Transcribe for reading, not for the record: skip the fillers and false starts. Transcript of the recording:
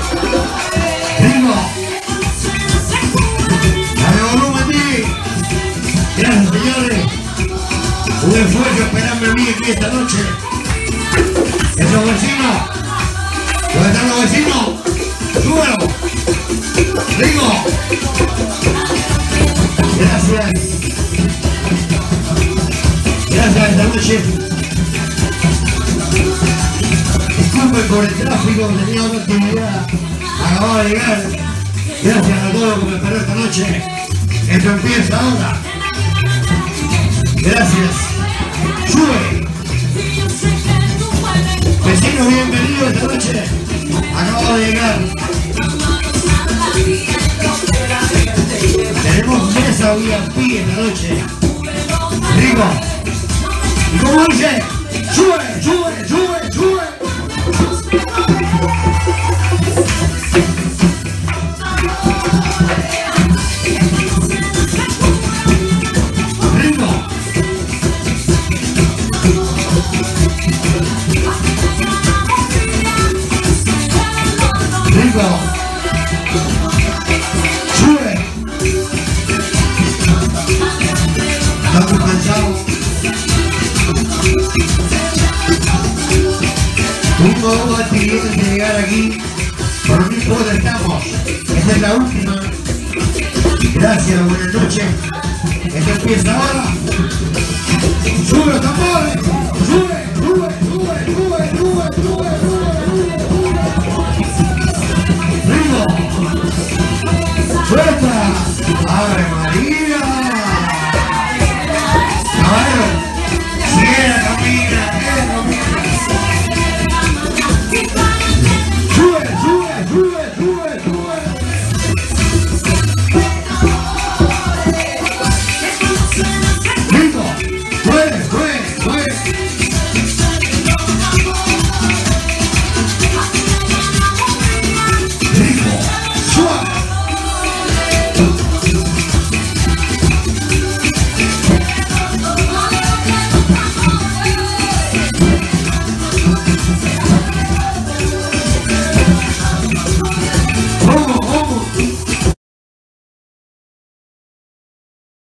Ritmo. Dale volumen, Di. Gracias, señores. Un esfuerzo esperando en mí aquí esta noche. Esos vecinos. ¿Dónde están los vecinos? ¡Súbelo! ¡Ritmo! Gracias. Gracias esta noche. Disculpen por el tráfico, tenía otra actividad. Acababa de llegar. Gracias a todos que me esperó esta noche. Esto empieza ahora. Gracias. Sube. Vecinos, bienvenidos esta noche. Acabo de llegar. Tenemos mesa VIP esta noche. Rico. ¿Y cómo dice? ¡Sube, sube, sube, sube! Rico. Rico. Sube. Estamos cansados. Tuvimos actividades de llegar aquí, pero no importa, estamos. Esta es la última. Gracias, buenas noches. Esto empieza ahora. Sube los tambores, sube.